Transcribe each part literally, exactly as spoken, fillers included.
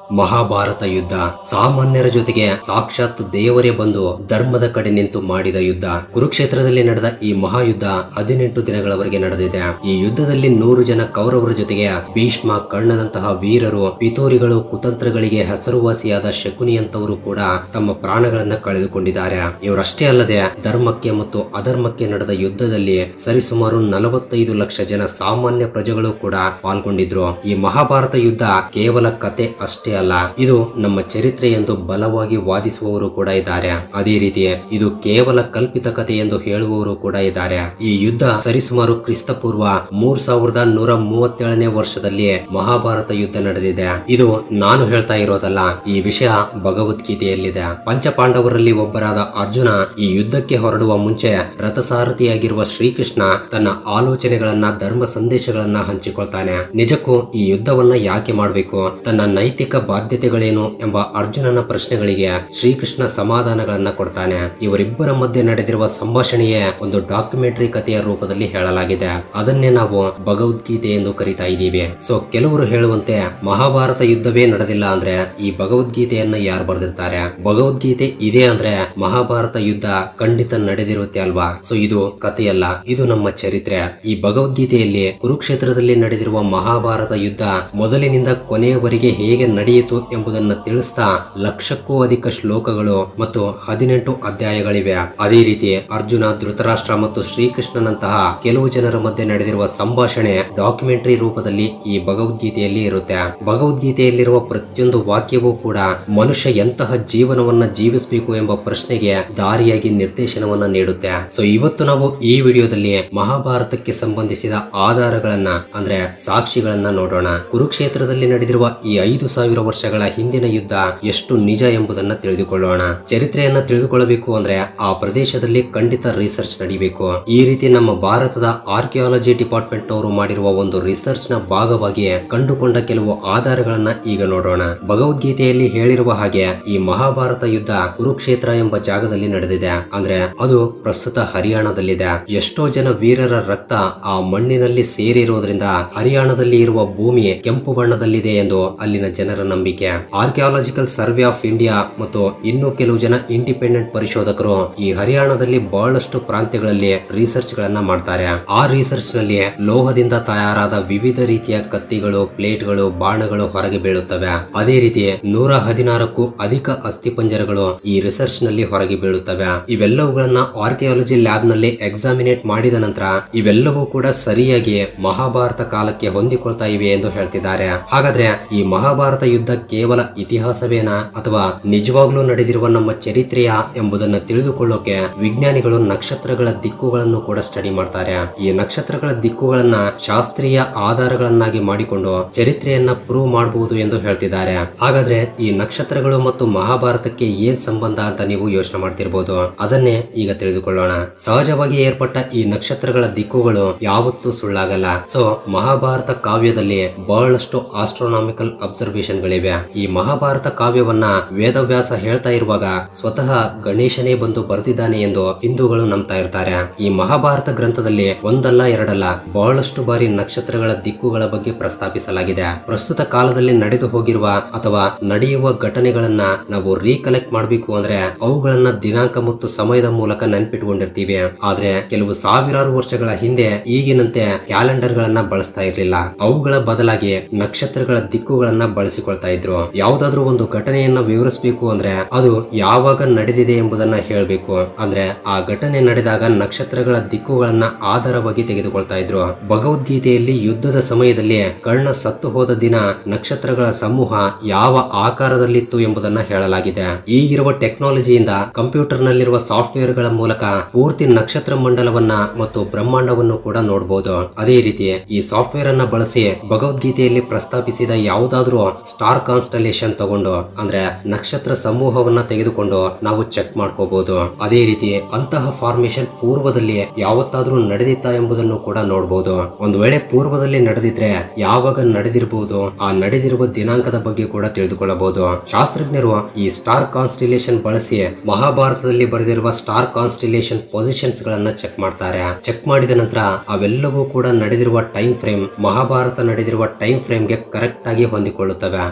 ಮಹಾಭಾರತ ಯುದ್ಧ ಸಾಮಾನ್ಯರ ಜೊತೆಗೆ ಸಾಕ್ಷಾತ್ ದೇವರೇ ಬಂದು ಧರ್ಮದ ಕಡೆ ನಿಂತು ಮಾಡಿದ ಯುದ್ಧ. ಕುರುಕ್ಷೇತ್ರದಲ್ಲಿ ನಡೆದ ಈ ಮಹಾಯುದ್ಧ ಹದಿನೆಂಟು ದಿನಗಳವರೆಗೆ ನಡೆದಿದೆ. ಈ ಯುದ್ಧದಲ್ಲಿ ನೂರು ಜನ ಕೌರವರ ಜೊತೆಗೆ ಭೀಷ್ಮ, ಕರ್ಣನಂತಹ ವೀರರು, ಪಿತೂರಿಗಳು, ಕುತಂತ್ರಗಳಿಗೆ ಹೆಸರುವಾಸಿಯಾದ ಶಕುನಿಯಂತವರು ಕೂಡ ತಮ್ಮ ಪ್ರಾಣಗಳನ್ನ ಕಳೆದುಕೊಂಡಿದ್ದಾರೆ. ಇವರಷ್ಟೇ ಅಲ್ಲದೆ ಧರ್ಮಕ್ಕೆ ಮತ್ತು ಅಧರ್ಮಕ್ಕೆ ನಡೆದ ಯುದ್ಧದಲ್ಲಿ ಸರಿಸುಮಾರು ನಲವತ್ತೈದು ಲಕ್ಷ ಜನ ಸಾಮಾನ್ಯ ಪ್ರಜೆಗಳು ಕೂಡ ಪಾಲ್ಗೊಂಡಿದ್ರು. ಈ ಮಹಾಭಾರತ ಯುದ್ಧ ಕೇವಲ ಕತೆ ಅಷ್ಟೇ ಅಲ್ಲ, ಇದು ನಮ್ಮ ಚರಿತ್ರೆ ಎಂದು ಬಲವಾಗಿ ವಾದಿಸುವವರು ಕೂಡ ಇದ್ದಾರೆ. ಅದೇ ರೀತಿ ಇದು ಕೇವಲ ಕಲ್ಪಿತ ಕಥೆ ಎಂದು ಹೇಳುವವರು ಕೂಡ ಇದ್ದಾರೆ. ಈ ಯುದ್ಧ ಸರಿಸುಮಾರು ಕ್ರಿಸ್ತಪೂರ್ವ ಮೂರ್ ಸಾವಿರದ ನೂರ ಮೂವತ್ತೇಳನೇ ವರ್ಷದಲ್ಲಿ ಮಹಾಭಾರತ ಯುದ್ಧ ನಡೆದಿದೆ. ಇದು ನಾನು ಹೇಳ್ತಾ ಇರೋದಲ್ಲ, ಈ ವಿಷಯ ಭಗವದ್ಗೀತೆಯಲ್ಲಿದೆ. ಪಂಚಪಾಂಡವರಲ್ಲಿ ಒಬ್ಬರಾದ ಅರ್ಜುನ ಈ ಯುದ್ಧಕ್ಕೆ ಹೊರಡುವ ಮುಂಚೆ ರಥಸಾರಥಿಯಾಗಿರುವ ಶ್ರೀಕೃಷ್ಣ ತನ್ನ ಆಲೋಚನೆಗಳನ್ನ, ಧರ್ಮ ಸಂದೇಶಗಳನ್ನ ಹಂಚಿಕೊಳ್ತಾನೆ. ನಿಜಕ್ಕೂ ಈ ಯುದ್ಧವನ್ನ ಯಾಕೆ ಮಾಡಬೇಕು, ತನ್ನ ನೈತಿಕ ಬಾಧ್ಯತೆಗಳೇನು ಎಂಬ ಅರ್ಜುನನ ಪ್ರಶ್ನೆಗಳಿಗೆ ಶ್ರೀಕೃಷ್ಣ ಸಮಾಧಾನಗಳನ್ನ ಕೊಡ್ತಾನೆ. ಇವರಿಬ್ಬರ ಮಧ್ಯೆ ನಡೆದಿರುವ ಸಂಭಾಷಣೆಯೇ ಒಂದು ಡಾಕ್ಯುಮೆಂಟರಿ ಕಥೆಯ ರೂಪದಲ್ಲಿ ಹೇಳಲಾಗಿದೆ. ಅದನ್ನೇ ನಾವು ಭಗವದ್ಗೀತೆ ಎಂದು ಕರಿತಾ ಇದ್ದೀವಿ. ಸೊ ಕೆಲವರು ಹೇಳುವಂತೆ ಮಹಾಭಾರತ ಯುದ್ಧವೇ ನಡೆದಿಲ್ಲ ಅಂದ್ರೆ ಈ ಭಗವದ್ಗೀತೆಯನ್ನ ಯಾರು ಬರೆದಿರ್ತಾರೆ? ಭಗವದ್ಗೀತೆ ಇದೆ ಅಂದ್ರೆ ಮಹಾಭಾರತ ಯುದ್ಧ ಖಂಡಿತ ನಡೆದಿರುತ್ತೆ ಅಲ್ವಾ? ಸೊ ಇದು ಕಥೆಯಲ್ಲ, ಇದು ನಮ್ಮ ಚರಿತ್ರೆ. ಈ ಭಗವದ್ಗೀತೆಯಲ್ಲಿ ಕುರುಕ್ಷೇತ್ರದಲ್ಲಿ ನಡೆದಿರುವ ಮಹಾಭಾರತ ಯುದ್ಧ ಮೊದಲಿನಿಂದ ಕೊನೆಯವರೆಗೆ ಹೇಗೆ ನಡೆಯಿತು ಎಂಬುದನ್ನು ತಿಳಿಸ್ತಾ ಲಕ್ಷಕ್ಕೂ ಅಧಿಕ ಶ್ಲೋಕಗಳು ಮತ್ತು ಹದಿನೆಂಟು ಅಧ್ಯಾಯಗಳಿವೆ. ಅದೇ ರೀತಿ ಅರ್ಜುನ, ಧೃತರಾಷ್ಟ್ರ ಮತ್ತು ಶ್ರೀಕೃಷ್ಣನಂತಹ ಕೆಲವು ಜನರ ಮಧ್ಯೆ ನಡೆದಿರುವ ಸಂಭಾಷಣೆ ಡಾಕ್ಯುಮೆಂಟರಿ ರೂಪದಲ್ಲಿ ಈ ಭಗವದ್ಗೀತೆಯಲ್ಲಿ ಇರುತ್ತೆ. ಭಗವದ್ಗೀತೆಯಲ್ಲಿರುವ ಪ್ರತಿಯೊಂದು ವಾಕ್ಯವೂ ಕೂಡ ಮನುಷ್ಯ ಎಂತಹ ಜೀವನವನ್ನ ಜೀವಿಸಬೇಕು ಎಂಬ ಪ್ರಶ್ನೆಗೆ ದಾರಿಯಾಗಿ ನಿರ್ದೇಶನವನ್ನ ನೀಡುತ್ತೆ. ಸೊ ಇವತ್ತು ನಾವು ಈ ವಿಡಿಯೋದಲ್ಲಿ ಮಹಾಭಾರತಕ್ಕೆ ಸಂಬಂಧಿಸಿದ ಆಧಾರಗಳನ್ನ ಅಂದ್ರೆ ಸಾಕ್ಷಿಗಳನ್ನ ನೋಡೋಣ. ಕುರುಕ್ಷೇತ್ರದಲ್ಲಿ ನಡೆದಿರುವ ಈ ಐದು ಸಾವಿರ ವರ್ಷಗಳ ಹಿಂದಿನ ಯುದ್ಧ ಎಷ್ಟು ನಿಜ ಎಂಬುದನ್ನ ತಿಳಿದುಕೊಳ್ಳೋಣ. ಚರಿತ್ರೆಯನ್ನ ತಿಳಿದುಕೊಳ್ಳಬೇಕು ಅಂದ್ರೆ ಆ ಪ್ರದೇಶದಲ್ಲಿ ಖಂಡಿತ ರಿಸರ್ಚ್ ನಡೀಬೇಕು. ಈ ರೀತಿ ನಮ್ಮ ಭಾರತದ ಆರ್ಕಿಯಾಲಜಿ ಡಿಪಾರ್ಟ್ಮೆಂಟ್ ನವರು ಮಾಡಿರುವ ಒಂದು ರಿಸರ್ಚ್ ನ ಭಾಗವಾಗಿ ಕಂಡುಕೊಂಡ ಕೆಲವು ಆಧಾರಗಳನ್ನ ಈಗ ನೋಡೋಣ. ಭಗವದ್ಗೀತೆಯಲ್ಲಿ ಹೇಳಿರುವ ಹಾಗೆ ಈ ಮಹಾಭಾರತ ಯುದ್ಧ ಕುರುಕ್ಷೇತ್ರ ಎಂಬ ಜಾಗದಲ್ಲಿ ನಡೆದಿದೆ. ಅಂದ್ರೆ ಅದು ಪ್ರಸ್ತುತ ಹರಿಯಾಣದಲ್ಲಿದೆ. ಎಷ್ಟೋ ಜನ ವೀರರ ರಕ್ತ ಆ ಮಣ್ಣಿನಲ್ಲಿ ಸೇರಿರುವುದರಿಂದ ಹರಿಯಾಣದಲ್ಲಿ ಇರುವ ಭೂಮಿ ಕೆಂಪು ಬಣ್ಣದಲ್ಲಿದೆ ಎಂದು ಅಲ್ಲಿನ ಜನರ ನಂಬಿಕೆ. ಆರ್ಕಿಯಾಲಜಿಕಲ್ ಸರ್ವೆ ಆಫ್ ಇಂಡಿಯಾ ಮತ್ತು ಇನ್ನು ಕೆಲವು ಜನ ಇಂಡಿಪೆಂಡೆಂಟ್ ಪರಿಶೋಧಕರು ಈ ಹರಿಯಾಣದಲ್ಲಿ ಬಹಳಷ್ಟು ಪ್ರಾಂತ್ಯಗಳಲ್ಲಿ ರಿಸರ್ಚ್ ಗಳನ್ನ ಮಾಡ್ತಾರೆ. ಆ ರಿಸರ್ಚ್ ನಲ್ಲಿ ಲೋಹದಿಂದ ತಯಾರಾದ ವಿವಿಧ ರೀತಿಯ ಕತ್ತಿಗಳು, ಪ್ಲೇಟ್ಗಳು, ಬಾಣಗಳು ಹೊರಗೆ ಬೀಳುತ್ತವೆ. ಅದೇ ರೀತಿ ನೂರ ಹದಿನಾರಕ್ಕೂ ಅಧಿಕ ಅಸ್ಥಿಪಂಜರಗಳು ಈ ರಿಸರ್ಚ್ ನಲ್ಲಿ ಹೊರಗೆ ಬೀಳುತ್ತವೆ. ಇವೆಲ್ಲವುಗಳನ್ನ ಆರ್ಕಿಯಾಲಜಿ ಲ್ಯಾಬ್ ನಲ್ಲಿ ಎಕ್ಸಾಮಿನೇಟ್ ಮಾಡಿದ ನಂತರ ಇವೆಲ್ಲವೂ ಕೂಡ ಸರಿಯಾಗಿ ಮಹಾಭಾರತ ಕಾಲಕ್ಕೆ ಹೊಂದಿಕೊಳ್ತಾ ಇವೆ ಎಂದು ಹೇಳ್ತಿದ್ದಾರೆ. ಹಾಗಾದ್ರೆ ಈ ಮಹಾಭಾರತ ಯುದ್ಧ ಕೇವಲ ಇತಿಹಾಸವೇನಾ ಅಥವಾ ನಿಜವಾಗ್ಲೂ ನಡೆದಿರುವ ನಮ್ಮ ಚರಿತ್ರೆಯ ಎಂಬುದನ್ನು ತಿಳಿದುಕೊಳ್ಳೋಕೆ ವಿಜ್ಞಾನಿಗಳು ನಕ್ಷತ್ರಗಳ ದಿಕ್ಕುಗಳನ್ನು ಕೂಡ ಸ್ಟಡಿ ಮಾಡ್ತಾರೆ. ಈ ನಕ್ಷತ್ರಗಳ ದಿಕ್ಕುಗಳನ್ನ ಶಾಸ್ತ್ರೀಯ ಆಧಾರಗಳನ್ನಾಗಿ ಮಾಡಿಕೊಂಡು ಚರಿತ್ರೆಯನ್ನ ಪ್ರೂವ್ ಮಾಡಬಹುದು ಎಂದು ಹೇಳ್ತಿದ್ದಾರೆ. ಹಾಗಾದ್ರೆ ಈ ನಕ್ಷತ್ರಗಳು ಮತ್ತು ಮಹಾಭಾರತಕ್ಕೆ ಏನ್ ಸಂಬಂಧ ಅಂತ ನೀವು ಯೋಚನೆ ಮಾಡ್ತಿರ್ಬೋದು. ಅದನ್ನೇ ಈಗ ತಿಳಿದುಕೊಳ್ಳೋಣ. ಸಹಜವಾಗಿ ಏರ್ಪಟ್ಟ ಈ ನಕ್ಷತ್ರಗಳ ದಿಕ್ಕುಗಳು ಯಾವತ್ತೂ ಸುಳ್ಳಾಗಲ್ಲ. ಸೊ ಮಹಾಭಾರತ ಕಾವ್ಯದಲ್ಲಿ ಬಹಳಷ್ಟು ಆಸ್ಟ್ರೋನಾಮಿಕಲ್ ಅಬ್ಸರ್ವೇಷನ್ ಗಳಿವೆ. ಈ ಮಹಾಭಾರತ ಕಾವ್ಯವನ್ನ ವೇದವ್ಯಾಸ ಹೇಳ್ತಾ ಇರುವಾಗ ಸ್ವತಃ ಗಣೇಶನೇ ಬಂದು ಬರೆದಿದ್ದಾನೆ ಎಂದು ಹಿಂದೂಗಳು ನಂಬ್ತಾ ಇರ್ತಾರೆ. ಈ ಮಹಾಭಾರತ ಗ್ರಂಥದಲ್ಲಿ ಒಂದಲ್ಲ ಎರಡಲ್ಲ ಬಹಳಷ್ಟು ಬಾರಿ ನಕ್ಷತ್ರಗಳ ದಿಕ್ಕುಗಳ ಬಗ್ಗೆ ಪ್ರಸ್ತಾಪಿಸಲಾಗಿದೆ. ಪ್ರಸ್ತುತ ಕಾಲದಲ್ಲಿ ನಡೆದು ಹೋಗಿರುವ ಅಥವಾ ನಡೆಯುವ ಘಟನೆಗಳನ್ನ ನಾವು ರೀಕಲೆಕ್ಟ್ ಮಾಡಬೇಕು ಅಂದ್ರೆ ಅವುಗಳನ್ನ ದಿನಾಂಕ ಮತ್ತು ಸಮಯದ ಮೂಲಕ ನೆನ್ಪಿಟ್ಕೊಂಡಿರ್ತೀವಿ. ಆದ್ರೆ ಕೆಲವು ಸಾವಿರಾರು ವರ್ಷಗಳ ಹಿಂದೆ ಈಗಿನಂತೆ ಕ್ಯಾಲೆಂಡರ್ ಗಳನ್ನ ಬಳಸ್ತಾ ಇರ್ಲಿಲ್ಲ. ಅವುಗಳ ಬದಲಾಗಿ ನಕ್ಷತ್ರಗಳ ದಿಕ್ಕುಗಳನ್ನ ಬಳಸಿಕೊಳ್ತಾ ಇದ್ರು. ಯಾವುದಾದ್ರೂ ಒಂದು ಘಟನೆಯನ್ನ ವಿವರಿಸಬೇಕು ಅಂದ್ರೆ ಅದು ಯಾವಾಗ ನಡೆದಿದೆ ಎಂಬುದನ್ನ ಹೇಳಬೇಕು. ಅಂದ್ರೆ ಆ ಘಟನೆ ನಡೆದಾಗ ನಕ್ಷತ್ರಗಳ ದಿಕ್ಕುಗಳನ್ನ ಆಧಾರವಾಗಿ ತೆಗೆದುಕೊಳ್ತಾ ಇದ್ರು. ಭಗವದ್ಗೀತೆಯಲ್ಲಿ ಯುದ್ಧದ ಸಮಯದಲ್ಲಿ ಕರ್ಣ ಸತ್ತು ಹೋದ ದಿನ ನಕ್ಷತ್ರಗಳ ಸಮೂಹ ಯಾವ ಆಕಾರದಲ್ಲಿತ್ತು ಎಂಬುದನ್ನ ಹೇಳಲಾಗಿದೆ. ಈಗಿರುವ ಟೆಕ್ನಾಲಜಿಯಿಂದ ಕಂಪ್ಯೂಟರ್ ನಲ್ಲಿರುವ ಸಾಫ್ಟ್ವೇರ್ ಗಳ ಮೂಲಕ ಪೂರ್ತಿ ನಕ್ಷತ್ರ ಮಂಡಲವನ್ನ ಮತ್ತು ಬ್ರಹ್ಮಾಂಡವನ್ನು ಕೂಡ ನೋಡಬಹುದು. ಅದೇ ರೀತಿ ಈ ಸಾಫ್ಟ್ವೇರ್ ಅನ್ನ ಬಳಸಿ ಭಗವದ್ಗೀತೆಯಲ್ಲಿ ಪ್ರಸ್ತಾಪಿಸಿದ ಯಾವುದಾದ್ರೂ ಸ್ಟಾರ್ ಕಾನ್ಸ್ಟಲೇಷನ್ ತಗೊಂಡು ಅಂದ್ರೆ ನಕ್ಷತ್ರ ಸಮೂಹವನ್ನ ತೆಗೆದುಕೊಂಡು ನಾವು ಚೆಕ್ ಮಾಡ್ಕೋಬಹುದು. ಅದೇ ರೀತಿ ಅಂತಹ ಫಾರ್ಮೇಶನ್ ಪೂರ್ವದಲ್ಲಿ ಯಾವತ್ತಾದ್ರೂ ನಡೆದಿತ್ತಾ ಎಂಬುದನ್ನು ಕೂಡ ನೋಡಬಹುದು. ಒಂದು ವೇಳೆ ಪೂರ್ವದಲ್ಲಿ ನಡೆದಿದ್ರೆ ಯಾವಾಗ ನಡೆದಿರಬಹುದು, ಆ ನಡೆದಿರುವ ದಿನಾಂಕದ ಬಗ್ಗೆ ಕೂಡ ತಿಳಿದುಕೊಳ್ಳಬಹುದು. ಶಾಸ್ತ್ರಜ್ಞರು ಈ ಸ್ಟಾರ್ ಕಾನ್ಸ್ಟಿಲೇಷನ್ ಬಳಸಿ ಮಹಾಭಾರತದಲ್ಲಿ ಬರೆದಿರುವ ಸ್ಟಾರ್ ಕಾನ್ಸ್ಟಿಲೇಷನ್ ಪೊಸಿಷನ್ಸ್ ಗಳನ್ನ ಚೆಕ್ ಮಾಡ್ತಾರೆ. ಚೆಕ್ ಮಾಡಿದ ನಂತರ ಅವೆಲ್ಲವೂ ಕೂಡ ನಡೆದಿರುವ ಟೈಮ್ ಫ್ರೇಮ್ ಮಹಾಭಾರತ ನಡೆದಿರುವ ಟೈಮ್ ಫ್ರೇಮ್ ಗೆ ಕರೆಕ್ಟ್ ಆಗಿ ಹೊಂದಿಕೊಳ್ಳುತ್ತವೆ.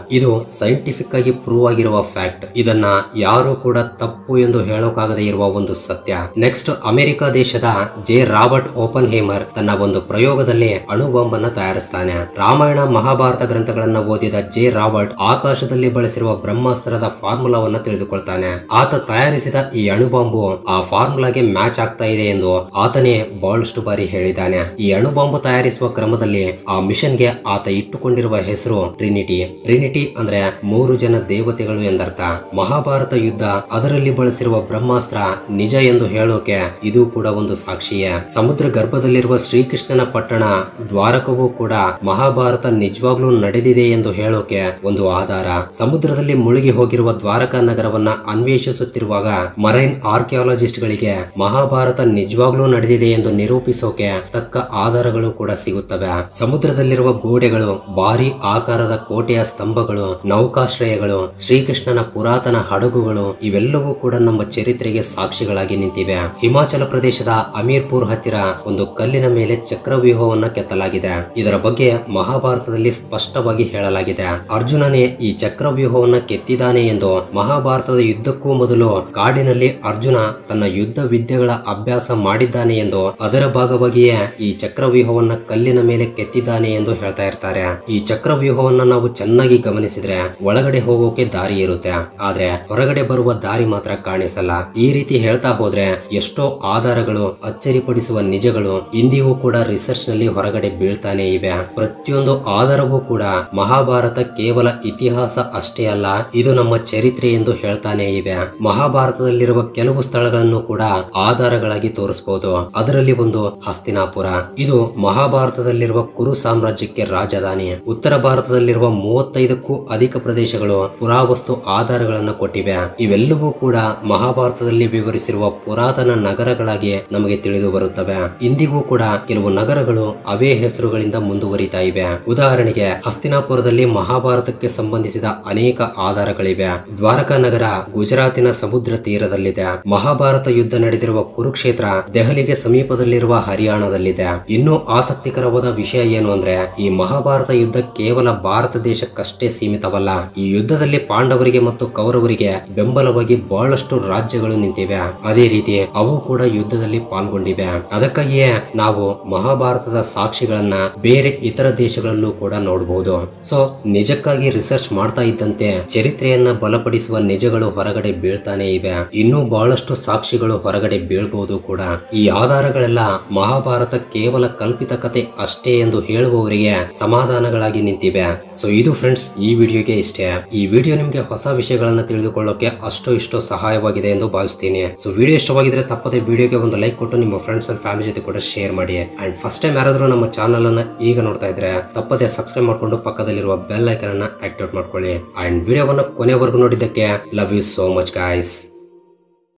ಇದು ಸೈಂಟಿಫಿಕ್ ಆಗಿ ಪ್ರೂವ್ ಆಗಿರುವ ಫ್ಯಾಕ್ಟ್. ಇದನ್ನ ಯಾರು ಕೂಡ ತಪ್ಪು ಎಂದು ಹೇಳೋಕಾಗದೇ ಇರುವ ಒಂದು ಸತ್ಯ. ನೆಕ್ಸ್ಟ್, ಅಮೆರಿಕ ದೇಶದ ಜೆ ರಾಬರ್ಟ್ ಓಪನ್ ಹೇಮರ್ ತನ್ನ ಒಂದು ಪ್ರಯೋಗದಲ್ಲಿ ಅಣು ಬಾಂಬ್ ಅನ್ನ ತಯಾರಿಸ್ತಾನೆ. ರಾಮಾಯಣ ಮಹಾಭಾರತ ಗ್ರಂಥಗಳನ್ನ ಓದಿದ ಜೆ ರಾಬರ್ಟ್ ಆಕಾಶದಲ್ಲಿ ಬಳಸಿರುವ ಬ್ರಹ್ಮಾಸ್ತ್ರದ ಫಾರ್ಮುಲಾವನ್ನ ತಿಳಿದುಕೊಳ್ತಾನೆ. ಆತ ತಯಾರಿಸಿದ ಈ ಅಣು ಬಾಂಬು ಆ ಫಾರ್ಮುಲಾಗೆ ಮ್ಯಾಚ್ ಆಗ್ತಾ ಇದೆ ಎಂದು ಆತನೇ ಬಹಳಷ್ಟು ಬಾರಿ ಹೇಳಿದ್ದಾನೆ. ಈ ಅಣು ಬಾಂಬು ತಯಾರಿಸುವ ಕ್ರಮದಲ್ಲಿ ಆ ಮಿಷನ್ ಗೆ ಆತ ಇಟ್ಟುಕೊಂಡಿರುವ ಹೆಸರು ಟ್ರಿನಿಟಿ. ಟ್ರಿನಿಟಿ ಅಂದ್ರೆ ಮೂರು ಜನ ದೇವತೆಗಳು ಎಂದರ್ಥ. ಮಹಾಭಾರತ ಯುದ್ಧ, ಅದರಲ್ಲಿ ಬಳಸಿರುವ ಬ್ರಹ್ಮಾಸ್ತ್ರ ನಿಜ ಎಂದು ಹೇಳೋಕೆ ಇದು ಕೂಡ ಒಂದು ಸಾಕ್ಷಿಯೇ. ಸಮುದ್ರ ಗರ್ಭದಲ್ಲಿರುವ ಶ್ರೀಕೃಷ್ಣನ ಪಟ್ಟಣ ದ್ವಾರಕವೂ ಕೂಡ ಮಹಾಭಾರತ ನಿಜವಾಗ್ಲೂ ನಡೆದಿದೆ ಎಂದು ಹೇಳೋಕೆ ಒಂದು ಆಧಾರ. ಸಮುದ್ರದಲ್ಲಿ ಮುಳುಗಿ ಹೋಗಿರುವ ದ್ವಾರಕಾ ನಗರವನ್ನ ಅನ್ವೇಷಿಸುತ್ತಿರುವಾಗ ಮರೈನ್ ಆರ್ಕಿಯಾಲಜಿಸ್ಟ್ ಗಳಿಗೆ ಮಹಾಭಾರತ ನಿಜವಾಗ್ಲೂ ನಡೆದಿದೆ ಎಂದು ನಿರೂಪಿಸೋಕೆ ತಕ್ಕ ಆಧಾರಗಳು ಕೂಡ ಸಿಗುತ್ತವೆ. ಸಮುದ್ರದಲ್ಲಿರುವ ಗೋಡೆಗಳು, ಭಾರಿ ಆಕಾರದ ಕೋಟೆಯ ಸ್ತಂಭಗಳು, ನೌಕಾಶ್ರಯಗಳು, ಶ್ರೀಕೃಷ್ಣನ ಪುರಾತನ ಹಡಗುಗಳು ಇವೆಲ್ಲವೂ ಕೂಡ ನಮ್ಮ ಚರಿತ್ರೆಗೆ ಸಾಕ್ಷಿಗಳಾಗಿ ನಿಂತಿವೆ. ಹಿಮಾಚಲ ಪ್ರದೇಶದ ಅಮೀರ್ಪುರ್ ಹತ್ತಿರ ಒಂದು ಕಲ್ಲಿನ ಮೇಲೆ ಚಕ್ರವ್ಯೂಹವನ್ನ ಕೆತ್ತಲಾಗಿದೆ. ಇದರ ಬಗ್ಗೆ ಮಹಾಭಾರತದಲ್ಲಿ ಸ್ಪಷ್ಟವಾಗಿ ಹೇಳಲಾಗಿದೆ. ಅರ್ಜುನನೇ ಈ ಚಕ್ರವ್ಯೂಹವನ್ನ ಕೆತ್ತಿದ್ದಾನೆ ಎಂದು. ಮಹಾಭಾರತದ ಯುದ್ಧಕ್ಕೂ ಮೊದಲು ಕಾಡಿನಲ್ಲಿ ಅರ್ಜುನ ತನ್ನ ಯುದ್ಧ ವಿದ್ಯೆಗಳ ಅಭ್ಯಾಸ ಮಾಡಿದ್ದಾನೆ ಎಂದು, ಅದರ ಭಾಗವಾಗಿಯೇ ಈ ಚಕ್ರವ್ಯೂಹವನ್ನ ಕಲ್ಲಿನ ಮೇಲೆ ಕೆತ್ತಿದ್ದಾನೆ ಎಂದು ಹೇಳ್ತಾ ಇರ್ತಾರೆ. ಈ ಚಕ್ರವ್ಯೂಹವನ್ನ ನಾವು ಚೆನ್ನಾಗಿ ಗಮನಿಸಿದ್ರೆ ಒಳಗಡೆ ಹೋಗೋಕೆ ದಾರಿ ಇರುತ್ತೆ, ಆದ್ರೆ ಹೊರಗಡೆ ಬರುವ ದಾರಿ ಮಾತ್ರ ಕಾಣಿಸಲ್ಲ. ಈ ರೀತಿ ಹೇಳ್ತಾ ಹೋದ್ರೆ ಎಷ್ಟೋ ಆಧಾರಗಳು, ಅಚ್ಚರಿಪಡಿಸುವ ನಿಜಗಳು ಇಂದಿಗೂ ಕೂಡ ರಿಸರ್ಚ್ ನಲ್ಲಿ ಹೊರಗಡೆ ಬೀಳ್ತಾನೆ ಇವೆ. ಪ್ರತಿಯೊಂದು ಆಧಾರವೂ ಕೂಡ ಮಹಾಭಾರತ ಕೇವಲ ಇತಿಹಾಸ ಅಷ್ಟೇ ಅಲ್ಲ, ಇದು ನಮ್ಮ ಚರಿತ್ರೆ ಎಂದು ಹೇಳ್ತಾನೆ ಇವೆ. ಮಹಾಭಾರತದಲ್ಲಿರುವ ಕೆಲವು ಸ್ಥಳಗಳನ್ನು ಕೂಡ ಆಧಾರಗಳಾಗಿ ತೋರಿಸಬಹುದು. ಅದರಲ್ಲಿ ಒಂದು ಹಸ್ತಿನಾಪುರ. ಇದು ಮಹಾಭಾರತದಲ್ಲಿರುವ ಕುರು ಸಾಮ್ರಾಜ್ಯಕ್ಕೆ ರಾಜಧಾನಿ. ಉತ್ತರ ಭಾರತದಲ್ಲಿರುವ ಮೂವತ್ತೈದಕ್ಕೂ ಅಧಿಕ ಪ್ರದೇಶಗಳು ಪುರಾವಸ್ತು ಆಧಾರಗಳನ್ನು ಕೊಟ್ಟಿವೆ. ಇವೆಲ್ಲವೂ ಕೂಡ ಮಹಾಭಾರತದಲ್ಲಿ ವಿವರಿಸಿರುವ ಪುರಾತನ ನಗರಗಳಾಗಿ ನಮಗೆ ತಿಳಿದು ಬರುತ್ತವೆ. ಇಂದಿಗೂ ಕೂಡ ಕೆಲವು ನಗರಗಳು ಅವೇ ಹೆಸರುಗಳಿಂದ ಮುಂದುವರಿತಾ ಇವೆ. ಉದಾಹರಣೆಗೆ ಹಸ್ತಿನಾಪುರದಲ್ಲಿ ಮಹಾಭಾರತಕ್ಕೆ ಸಂಬಂಧಿಸಿದ ಅನೇಕ ಆಧಾರಗಳಿವೆ. ದ್ವಾರಕಾ ನಗರ ಗುಜರಾತಿನ ಸಮುದ್ರ ತೀರದಲ್ಲಿದೆ. ಮಹಾಭಾರತ ಯುದ್ಧ ನಡೆದಿರುವ ಕುರುಕ್ಷೇತ್ರ ದೆಹಲಿಗೆ ಸಮೀಪದಲ್ಲಿರುವ ಹರಿಯಾಣದಲ್ಲಿದೆ. ಇನ್ನೂ ಆಸಕ್ತಿಕರವಾದ ವಿಷಯ ಏನು ಅಂದ್ರೆ, ಈ ಮಹಾಭಾರತ ಯುದ್ಧ ಕೇವಲ ಭಾರತ ದೇಶಕ್ಕಷ್ಟೇ ಸೀಮಿತವಲ್ಲ. ಈ ಯುದ್ಧದಲ್ಲಿ ಪಾಂಡವರಿಗೆ ಮತ್ತು ಕೌರವರಿಗೆ ಬೆಂಬಲವಾಗಿ ಬಹಳಷ್ಟು ರಾಜ್ಯಗಳು ನಿಂತಿವೆ. ಅದೇ ರೀತಿ ಅವು ಕೂಡ ಯುದ್ಧದಲ್ಲಿ ಪಾಲ್ಗೊಂಡಿವೆ. ಅದಕ್ಕಾಗಿಯೇ ನಾವು ಮಹಾಭಾರತದ ಸಾಕ್ಷಿಗಳನ್ನ ಬೇರೆ ಇತರ ದೇಶಗಳಲ್ಲೂ ಕೂಡ ನೋಡಬಹುದು. ಸೊ ನಿಜಕ್ಕಾಗಿ ರಿಸರ್ಚ್ ಮಾಡ್ತಾ ಇದ್ದಂತೆ ಚರಿತ್ರೆಯನ್ನ ಬಲಪಡಿಸುವ ನಿಜಗಳು ಹೊರಗಡೆ ಬೀಳ್ತಾನೆ ಇವೆ. ಇನ್ನೂ ಬಹಳಷ್ಟು ಸಾಕ್ಷಿಗಳು ಹೊರಗಡೆ ಬೀಳ್ಬಹುದು ಕೂಡ. ಈ ಆಧಾರಗಳೆಲ್ಲ ಮಹಾಭಾರತ ಕೇವಲ ಕಲ್ಪಿತ ಕತೆ ಅಷ್ಟೇ ಎಂದು ಹೇಳುವವರಿಗೆ ಸಮಾಧಾನಗಳಾಗಿ ನಿಂತಿವೆ. ಸೊ ಇದು ಫ್ರೆಂಡ್ಸ್ ಈ ವಿಡಿಯೋಗೆ ಇಷ್ಟೇ. ಈ ವಿಡಿಯೋ ನಿಮ್ಗೆ ಹೊಸ ವಿಷಯಗಳನ್ನ ತಿಳಿದುಕೊಳ್ಳೋಕೆ ಅಷ್ಟೋ ಇಷ್ಟೋ ಸಹಾಯವಾಗಿದೆ ಎಂದು ಭಾವಿಸ್ತೀನಿ. ಸೊ ವಿಡಿಯೋ ಇಷ್ಟವಾಗಿದ್ರೆ ತಪ್ಪದೆ ವಿಡಿಯೋಗೆ ಒಂದು ಲೈಕ್ ಕೊಟ್ಟು ನಿಮ್ಮ ಫ್ರೆಂಡ್ಸ್ ಅಂಡ್ ಫ್ಯಾಮಿಲಿ ಜೊತೆ ಕೂಡ ಶೇರ್ ಮಾಡಿ. ಅಂಡ್ ಫಸ್ಟ್ ಟೈಮ್ ಯಾರಾದ್ರೂ ನಮ್ಮ ಚಾನಲ್ ಅನ್ನ ಈಗ ನೋಡ್ತಾ ಇದ್ರೆ ತಪ್ಪದೆ ಸಬ್ಸ್ಕ್ರೈಬ್ ಮಾಡ್ಕೊಂಡು ಪಕ್ಕದಲ್ಲಿರುವ ಬೆಲ್ ಐಕನ್ ಅನ್ನ ಆಕ್ಟಿವೇಟ್ ಮಾಡ್ಕೊಳ್ಳಿ. ಅಂಡ್ ವಿಡಿಯೋವನ್ನ ಕೊನೆವರೆಗೂ ನೋಡಿದ್ದಕ್ಕೆ love you so much guys.